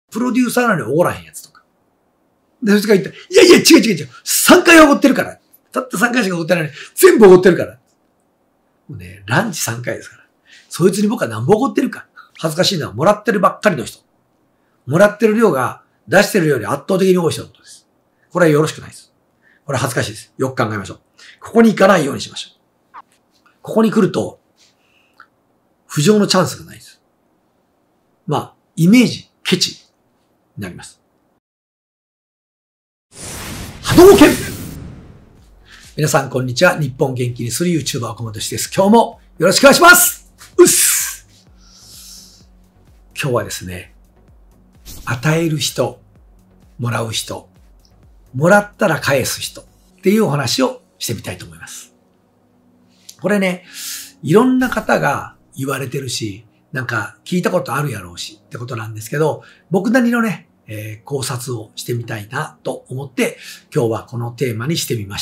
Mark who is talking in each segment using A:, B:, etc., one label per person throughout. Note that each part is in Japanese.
A: プロデューサーなのにおごらへんやつとか。で、そいつが言った。いやいや、違う違う違う。3回おごってるから。たった3回しかおごってないのに、全部おごってるから。もうね、ランチ3回ですから。そいつに僕は何ぼおごってるか。恥ずかしいのはもらってるばっかりの人。もらってる量が出してるより圧倒的に多い人のことです。これはよろしくないです。これは恥ずかしいです。よく考えましょう。ここに行かないようにしましょう。ここに来ると、浮上のチャンスがないです。まあ、イメージ、ケチになります。波動拳！皆さんこんにちは。日本元気にする YouTuber 岡本です。今日もよろしくお願いします。うっす！今日はですね、与える人、もらう人、もらったら返す人っていうお話をしてみたいと思います。これね、いろんな方が言われてるし、なんか聞いたことあるやろうしってことなんですけど、僕なりのね、考察をしてみたいなと思って、今日はこのテーマにしてみました。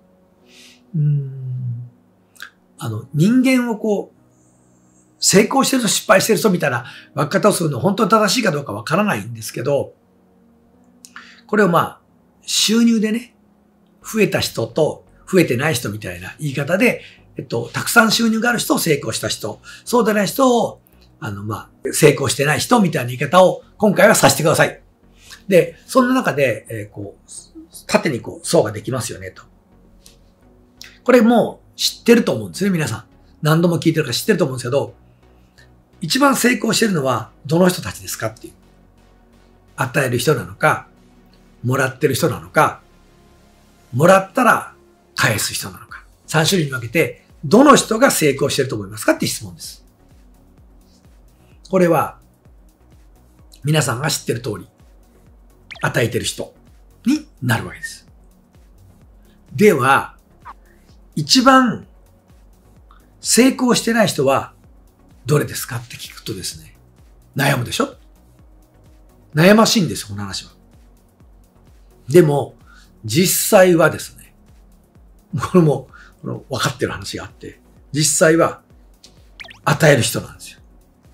A: 人間を成功してる人、失敗してる人みたいな分け方をするの本当に正しいかどうかわからないんですけど、これを収入でね、増えた人と増えてない人みたいな言い方で、たくさん収入がある人を成功した人、そうでない人を、成功してない人みたいな言い方を今回はさせてください。で、そんな中で、縦に層ができますよねと。これもう知ってると思うんですね、皆さん。何度も聞いてるから知ってると思うんですけど、一番成功してるのはどの人たちですかっていう。与える人なのか、もらってる人なのか、もらったら返す人なのか。3種類に分けて、どの人が成功してると思いますかって質問です。これは、皆さんが知ってる通り、与えてる人になるわけです。では、一番成功してない人はどれですかって聞くとですね、悩むでしょ？悩ましいんです、この話は。でも、実際はですね、これも分かってる話があって、実際は与える人なんですよ。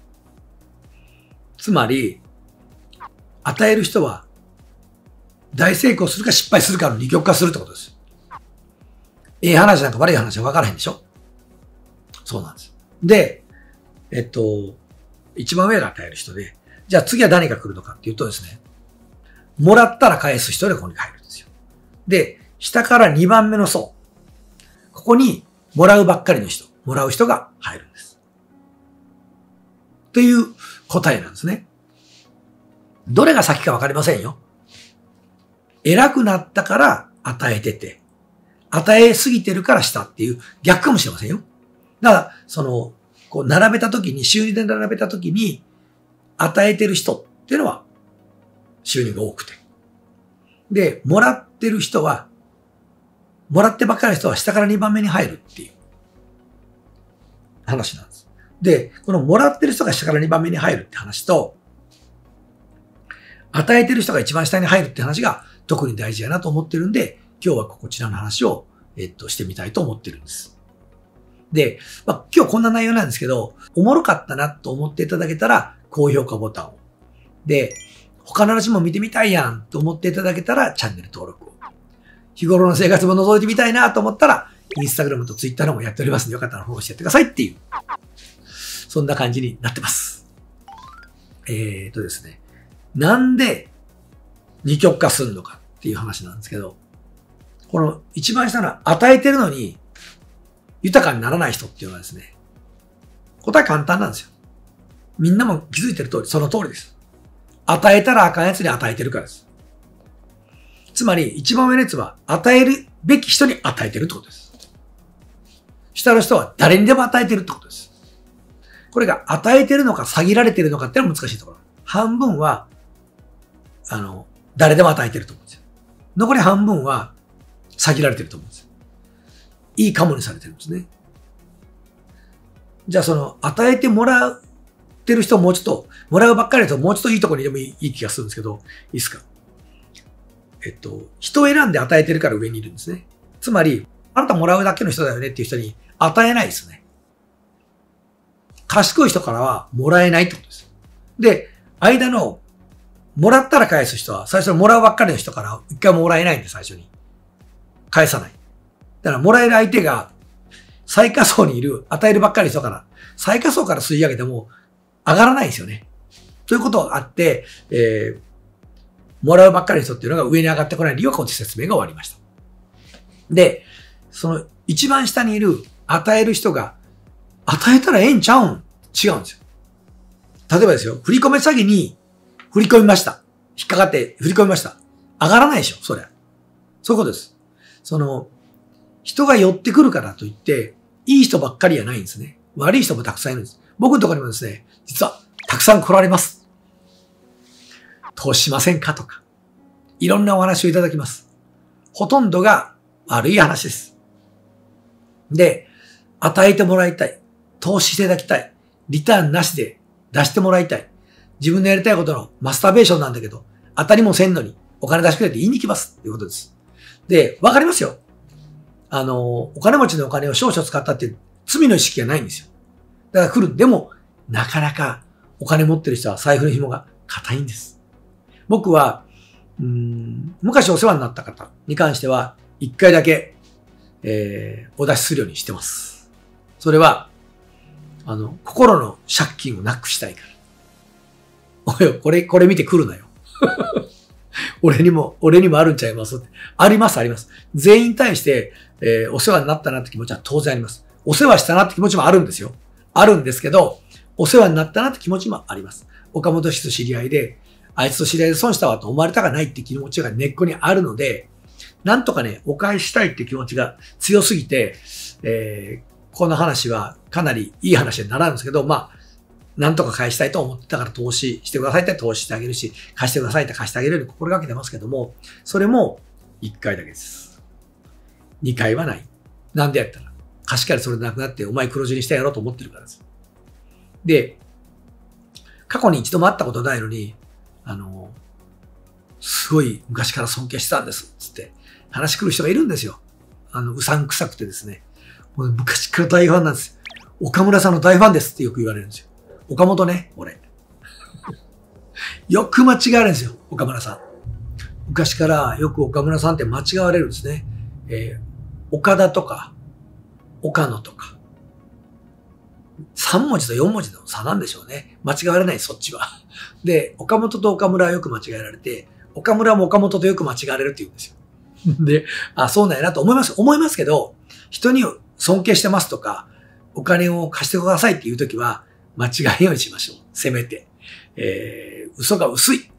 A: つまり、与える人は大成功するか失敗するかの二極化するってことです。いい話なんか悪い話は分からへんでしょ？そうなんです。で、一番上が与える人で、じゃあ次は何が来るのかっていうとですね、もらったら返す人でここに入るんですよ。で、下から2番目の層。ここにもらうばっかりの人、もらう人が入るんです。という答えなんですね。どれが先か分かりませんよ。偉くなったから与えてて、与えすぎてるからしたっていう逆かもしれませんよ。だから、並べたときに、収入で並べたときに、与えてる人っていうのは収入が多くて。で、もらってる人は、もらってばっかりの人は下から2番目に入るっていう話なんです。で、このもらってる人が下から2番目に入るって話と、与えてる人が一番下に入るって話が特に大事やなと思ってるんで、今日はこちらの話を、してみたいと思ってるんです。で、今日こんな内容なんですけど、おもろかったなと思っていただけたら、高評価ボタンを。で、他の話も見てみたいやんと思っていただけたら、チャンネル登録を。日頃の生活も覗いてみたいなと思ったら、インスタグラムとツイッターのもやっておりますので、よかったらフォローしてやってくださいっていう、そんな感じになってます。ですね。なんで二極化するのかっていう話なんですけど、この一番下の与えてるのに豊かにならない人っていうのはですね、答え簡単なんですよ。みんなも気づいてる通り、その通りです。与えたらあかんやつに与えてるからです。つまり、一番上のやつは与えるべき人に与えてるってことです。下の人は誰にでも与えてるってことです。これが与えてるのか詐欺られてるのかっていうのは難しいところ。半分は、誰でも与えてると思うんですよ。残り半分は詐欺られてると思うんですよ。いいカモにされてるんですね。じゃあ与えてもらってる人をもうちょっと、もらうばっかりだともうちょっといいところにでもいい気がするんですけど、いいですか？人を選んで与えてるから上にいるんですね。つまり、あなたもらうだけの人だよねっていう人に与えないですね。賢い人からはもらえないってことです。で、間のもらったら返す人は、最初にもらうばっかりの人から一回ももらえないんで、最初に。返さない。だから、もらえる相手が、最下層にいる、与えるばっかりの人から、最下層から吸い上げても、上がらないんですよね。ということがあって、もらうばっかりの人っていうのが上に上がってこない理由は、この説明が終わりました。で、その、一番下にいる、与える人が、与えたらええんちゃうん？違うんですよ。例えばですよ、振り込め詐欺に、振り込みました。引っかかって振り込みました。上がらないでしょ、そりゃ。そういうことです。その、人が寄ってくるからといって、いい人ばっかりじゃないんですね。悪い人もたくさんいるんです。僕のところにもですね、実はたくさん来られます。投資しませんかとか。いろんなお話をいただきます。ほとんどが悪い話です。で、与えてもらいたい。投資していただきたい。リターンなしで出してもらいたい。自分のやりたいことのマスターベーションなんだけど、当たりもせんのにお金出してくれって言いに来ますっていうことです。で、わかりますよ。お金持ちのお金を少々使ったって罪の意識がないんですよ。だから来る。でも、なかなかお金持ってる人は財布の紐が硬いんです。僕は、昔お世話になった方に関しては、一回だけ、お出しするようにしてます。それは、心の借金をなくしたいから。おい、これ見て来るなよ。俺にもあるんちゃいますって。あります、あります。全員に対して、お世話になったなって気持ちは当然あります。お世話したなって気持ちもあるんですよ。あるんですけど、お世話になったなって気持ちもあります。岡本氏と知り合いで、あいつと知り合いで損したわと思われたくないって気持ちが根っこにあるので、なんとかね、お返ししたいって気持ちが強すぎて、この話はかなりいい話にならんですけど、まあ、なんとか返したいと思ってたから投資してくださいって投資してあげるし、貸してくださいって貸してあげるように心がけてますけども、それも1回だけです。2回はない。なんでやったら。貸しからそれなくなってお前黒字にしてやろうと思ってるからです。で、過去に一度も会ったことないのに、すごい昔から尊敬してたんです。つって話し来る人がいるんですよ。うさんくさくてですね。もう昔から大ファンなんです。岡村さんの大ファンですってよく言われるんですよ。岡本ね、俺。よく間違われるんですよ、岡村さん。昔からよく岡村さんって間違われるんですね。岡田とか、岡野とか。3文字と4文字の差なんでしょうね。間違われない、そっちは。で、岡本と岡村はよく間違えられて、岡村も岡本とよく間違われるって言うんですよ。で、そうなんやなと思いますけど、人に尊敬してますとか、お金を貸してくださいっていうときは、間違えようにしましょう。せめて。嘘が薄い。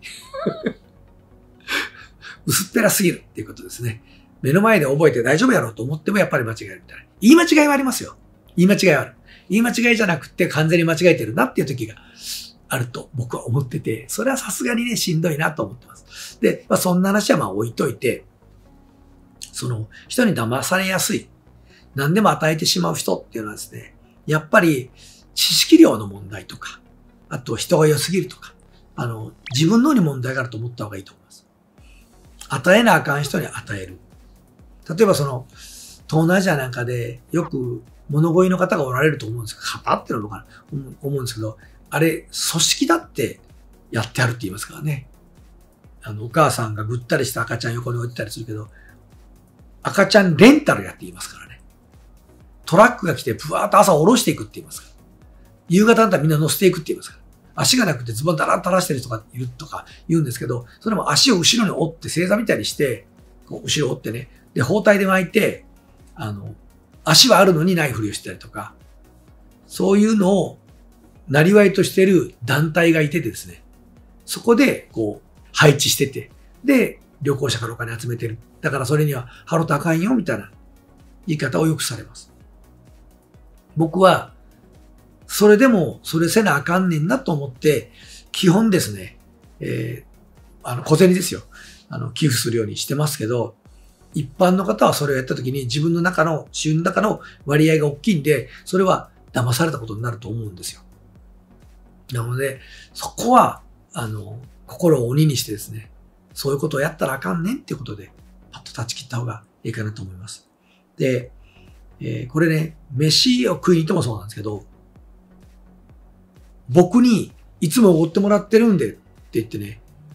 A: 薄っぺらすぎるっていうことですね。目の前で覚えて大丈夫やろうと思ってもやっぱり間違えるみたいな。言い間違いはありますよ。言い間違いはある。言い間違いじゃなくて完全に間違えてるなっていう時があると僕は思ってて、それはさすがにね、しんどいなと思ってます。で、そんな話は置いといて、人に騙されやすい。何でも与えてしまう人っていうのはですね、やっぱり知識量の問題とか、あと人が良すぎるとか、自分のに問題があると思った方がいいと思います。与えなあかん人に与える。例えば東南アジアなんかでよく物乞いの方がおられると思うんですけど、方っていうのかな思うんですけど、あれ、組織だってやってあるって言いますからね。お母さんがぐったりした赤ちゃん横に置いてたりするけど、赤ちゃんレンタルやって言いますからね。トラックが来て、ブワーっと朝下ろしていくって言いますから。夕方だったらみんな乗せていくって言いますから。足がなくてズボンだらっと垂らしてる人がいるとか言うんですけど、それも足を後ろに折って正座みたいにして、こう後ろ折ってね。で、包帯で巻いて、足はあるのにないふりをしてたりとか、そういうのを、なりわいとしている団体がいててですね。そこで、配置してて。で、旅行者からお金集めてる。だからそれには払うとあかんよ、みたいな言い方をよくされます。僕は、それでも、それせなあかんねんなと思って、基本ですね、小銭ですよ。寄付するようにしてますけど、一般の方はそれをやったときに自分の中の、収入の中の割合が大きいんで、それは騙されたことになると思うんですよ。なので、そこは、心を鬼にしてですね、そういうことをやったらあかんねんっていうことで、パッと断ち切った方がいいかなと思います。で、これね、飯を食いに行ってもそうなんですけど、僕にいつもおごってもらってるんでって言ってね、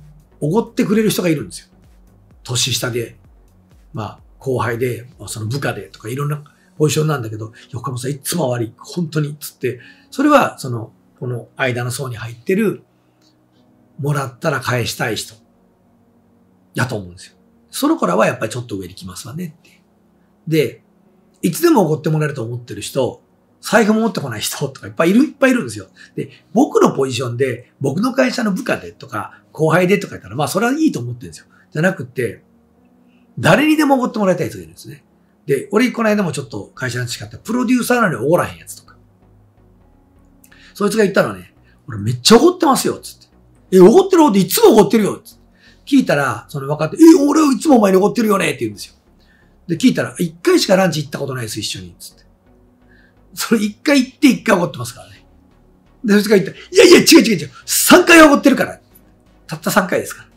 A: おごってくれる人がいるんですよ。年下で、後輩で、その部下でとかいろんなポジションなんだけど、横山さんいつも悪い、本当に、つって、それは、この間の層に入ってる、もらったら返したい人、だと思うんですよ。その子らはやっぱりちょっと上に来ますわねって。で、いつでもおごってもらえると思ってる人、財布も持ってこない人とかいっぱいいるんですよ。で、僕のポジションで、僕の会社の部下でとか、後輩でとか言ったら、それはいいと思ってるんですよ。じゃなくって、誰にでもおごってもらいたい人がいるんですね。で、俺この間もちょっと会社に誓った、プロデューサーなのにおごらへんやつとか。そいつが言ったのはね、俺めっちゃおごってますよ、つって。おごってるっていつもおごってるよ、つって。聞いたら、分かって、俺はいつもお前におごってるよね、って言うんですよ。で、聞いたら、一回しかランチ行ったことないです、一緒に、つって。それ一回行って一回おごってますからね。で、そいつが言った、いやいや、違う。3回おごってるから。たった3回ですから。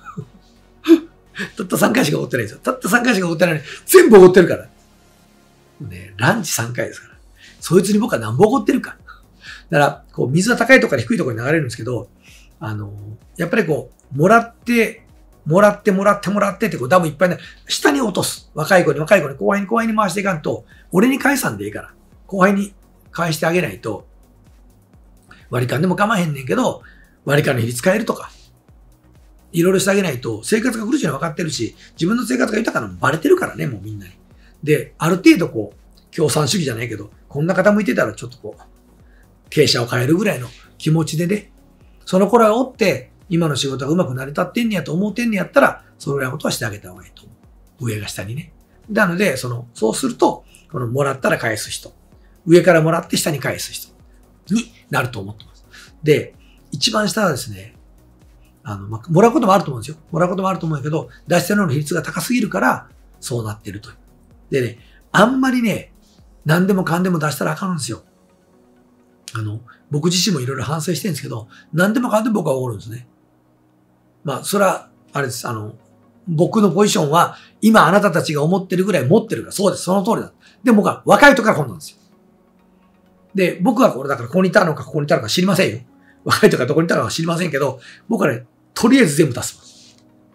A: たった3回しかおごってないですよ。たった3回しかおごってないのに、全部おごってるから。ね、ランチ3回ですから。そいつに僕は何本おごってるか。だから、水は高いところから低いところに流れるんですけど、やっぱりもらってってダムいっぱいね、下に落とす。若い子に、後輩に回していかんと、俺に返さんでいいから、後輩に返してあげないと、割り勘でも構わへんねんけど、割り勘の比率変えるとか、いろいろしてあげないと、生活が苦しいの分かってるし、自分の生活が豊かなのもバレてるからね、もうみんなに。で、ある程度共産主義じゃないけど、こんな傾いてたらちょっと傾斜を変えるぐらいの気持ちでね、その頃はおって、今の仕事がうまく成り立ってんねやと思ってんねやったら、そのぐらいのことはしてあげた方がいいと思う。上が下にね。なので、そうすると、もらったら返す人。上からもらって下に返す人になると思ってます。で、一番下はですね、もらうこともあると思うんですよ。もらうこともあると思うんだけど、出してるのの比率が高すぎるから、そうなってるという。でね、あんまりね、何でもかんでも出したらあかんんですよ。僕自身もいろいろ反省してるんですけど、何でもかんでも僕はおごるんですね。それは、あれです。僕のポジションは、今あなたたちが思ってるぐらい持ってるから、そうです。その通りだ。で、僕は若い時からこんなんですよ。で、僕はこれだからここにいたのかここにいたのか知りませんよ。若い時からどこにいたのか知りませんけど、僕はね、とりあえず全部出します。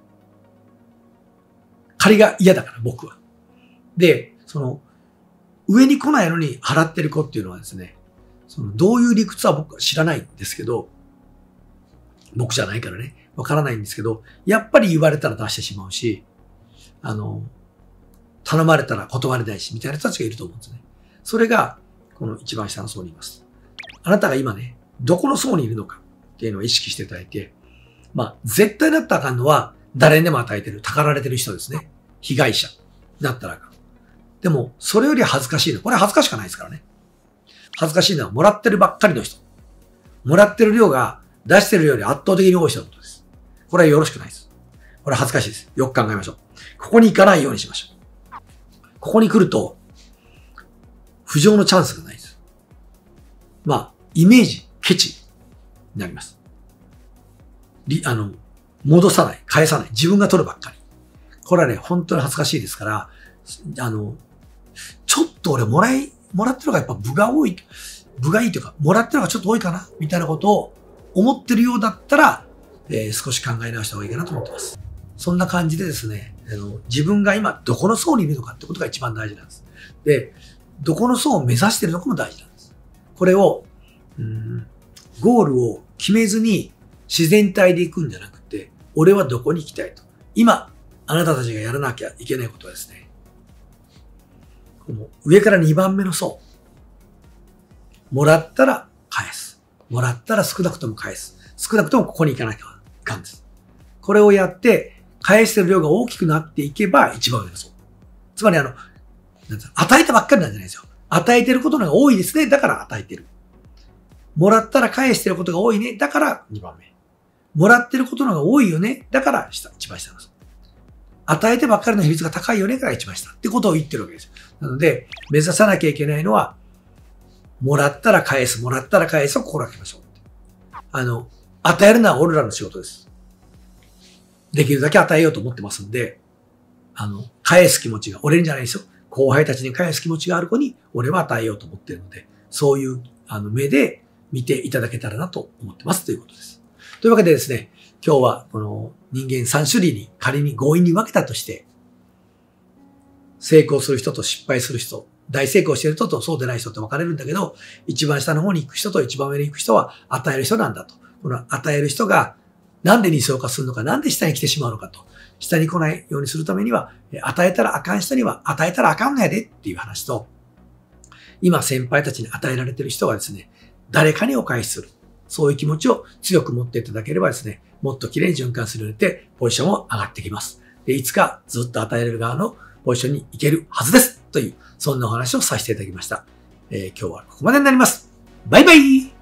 A: 借りが嫌だから、僕は。で、上に来ないのに払ってる子っていうのはですね、どういう理屈は僕は知らないんですけど、僕じゃないからね、わからないんですけど、やっぱり言われたら出してしまうし、頼まれたら断れないし、みたいな人たちがいると思うんですね。それが、この一番下の層にいます。あなたが今ね、どこの層にいるのかっていうのを意識していただいて、絶対なったらあかんのは、誰にでも与えてる、たかられてる人ですね。被害者。だったらあかん。でも、それより恥ずかしいの。これは恥ずかしくないですからね。恥ずかしいのは、もらってるばっかりの人。もらってる量が出してるより圧倒的に多い人のことです。これはよろしくないです。これは恥ずかしいです。よく考えましょう。ここに行かないようにしましょう。ここに来ると、浮上のチャンスがないです。イメージ、ケチになります。戻さない、返さない、自分が取るばっかり。これはね、本当に恥ずかしいですから、ちょっと俺もらってるのがやっぱ分がいいというか、もらってるのがちょっと多いかな、みたいなことを思ってるようだったら、少し考え直した方がいいかなと思ってます。そんな感じでですね、自分が今どこの層にいるのかってことが一番大事なんです。で、どこの層を目指しているのかも大事なんです。これを、ゴールを決めずに自然体で行くんじゃなくて、俺はどこに行きたいと。今、あなたたちがやらなきゃいけないことはですね、この上から2番目の層。もらったら返す。もらったら少なくとも返す。少なくともここに行かなきゃいかんです。これをやって、返してる量が大きくなっていけば一番上の層。つまり与えたばっかりなんじゃないですよ。与えてることの方が多いですね。だから与えてる。もらったら返してることが多いね。だから2番目。もらってることの方が多いよね。だから一番下の層。与えてばっかりの比率が高いよね。から一番下。ってことを言ってるわけです。なので、目指さなきゃいけないのは、もらったら返す、もらったら返すを心がけましょう。与えるのは俺らの仕事です。できるだけ与えようと思ってますんで、返す気持ちが、俺にじゃないですよ。後輩たちに返す気持ちがある子に、俺は与えようと思っているので、そういう目で見ていただけたらなと思ってますということです。というわけでですね、 今日はこの人間3種類に仮に強引に分けたとして、成功する人と失敗する人、大成功している人とそうでない人って分かれるんだけど、一番下の方に行く人と一番上に行く人は与える人なんだと。この与える人がなんで理想化するのか、なんで下に来てしまうのかと。下に来ないようにするためには、与えたらあかん人には与えたらあかんのやでっていう話と、今先輩たちに与えられている人はですね、誰かにお返しする。そういう気持ちを強く持っていただければですね、もっと綺麗に循環するようになって、ポジションも上がってきます。で、いつかずっと与える側のポジションに行けるはずです。という、そんなお話をさせていただきました。今日はここまでになります。バイバイ。